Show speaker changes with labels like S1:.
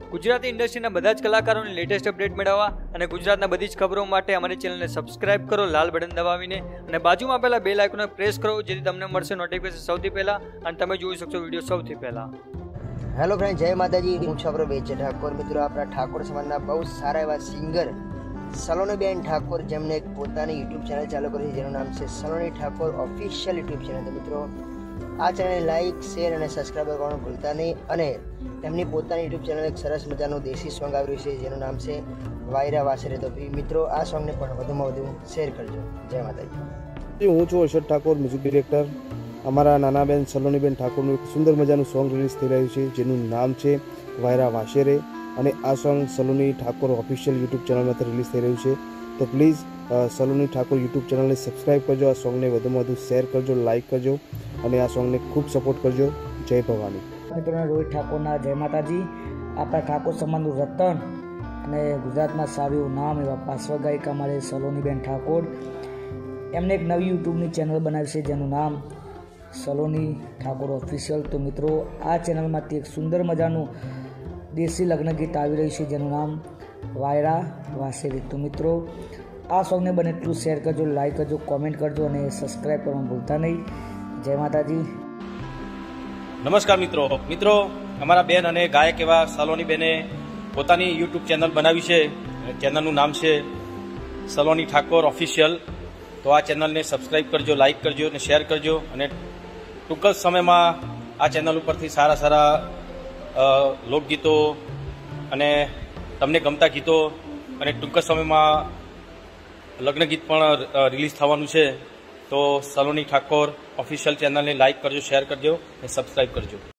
S1: ગુજરાતી ઇન્ડસ્ટ્રીના બધા જ કલાકારોની લેટેસ્ટ અપડેટ મેળવવા અને ગુજરાતના બધી જ ખબરો માટે અમારી ચેનલને સબસ્ક્રાઇબ કરો લાલ બટન દબાવીને અને બાજુમાં આપેલા બેલ આઇકોનને પ્રેસ કરો જેથી તમને મળશે નોટિફિકેશન સૌથી પહેલાં અને તમે જોઈ શકશો વિડીયો સૌથી પહેલાં।
S2: હેલો ફ્રેન્ડ, જય માતાજી। હું છું આપણો બેચ ઠાકોર। મિત્રો, આપણા ઠાકોર સમાજના બહુ સારા એવા સિંગર સલોનીબેન ઠાકોર, જેમને એક પોતાની યુટ્યુબ ચેનલ ચાલુ કરી છે જેનું નામ છે Saloni Thakor official YouTube channel. તો મિત્રો, આ ચેનલને લાઇક, શેર અને સબસ્ક્રાઈબ કરવાનું ભૂલતા નહીં। અને તેમની પોતાની યુટ્યુબ ચેનલ એક સરસ મજાનું દેશી સોંગ આવ્યું છે જેનું નામ છે વાયરા વાસરે। તો મિત્રો, આ સોંગને પણ વધુમાં વધુ શેર કરજો। જય માતાજી।
S3: હું છું અર્ષદ ઠાકોર, મ્યુઝિક ડિરેક્ટર। અમારા નાના બેન સલોનીબેન ઠાકોરનું એક સુંદર મજાનું સોંગ રિલીઝ થઈ રહ્યું છે જેનું નામ છે વાયરા વાશેરે, અને આ song Saloni Thakor official YouTube ચેનલમાંથી રિલીઝ થઈ રહ્યું છે। તો પ્લીઝ સલોની ઠાકોર યુટ્યુબ ચેનલને સબસ્ક્રાઈબ કરજો, આ સોંગને વધુમાં વધુ શેર કરજો, લાઇક કરજો અને આ સોંગને ખૂબ સપોર્ટ કરજો। જય ભવાની।
S4: મિત્રોને રોહિત ઠાકોરના જય માતાજી। આપણા ઠાકોર સમાજનું રતન અને ગુજરાતમાં સારું એવું નામ એવા પાર્શ્વ ગાયિકા અમારે સલોનીબેન ઠાકોર, એમને એક નવી યુટ્યુબની ચેનલ બનાવી છે જેનું નામ સલોની ઠાકોર ઓફિશિયલ। તો મિત્રો, આ ચેનલમાંથી એક સુંદર મજાનું દેશી લગ્ન ગીત આવી રહ્યું છે જેનું નામ વાયરા વાસેરી। તો મિત્રો, આ સોંગને બને એટલું શેર કરજો, લાઈક કરજો, કોમેન્ટ કરજો અને સબસ્ક્રાઈબ કરવાનું ભૂલતા નહીં। જય માતાજી।
S5: નમસ્કાર મિત્રો, અમારા બેન અને ગાયક એવા સલોની બેને પોતાની યુટ્યુબ ચેનલ બનાવી છે। ચેનલનું નામ છે સલોની ઠાકોર ઓફિશિયલ। તો આ ચેનલને સબસ્ક્રાઈબ કરજો, લાઇક કરજો અને શેર કરજો, અને ટૂંક જ સમયમાં આ ચેનલ ઉપરથી સારા લોકગીતો અને તમને ગમતા ગીતો અને ટૂંક જ સમયમાં લગ્ન ગીત પણ રિલીઝ થવાનું છે। તો સલોની ઠાકોર ઓફિશિયલ ચેનલને લાઇક કરજો, શેર કરજો અને સબસ્ક્રાઈબ કરજો।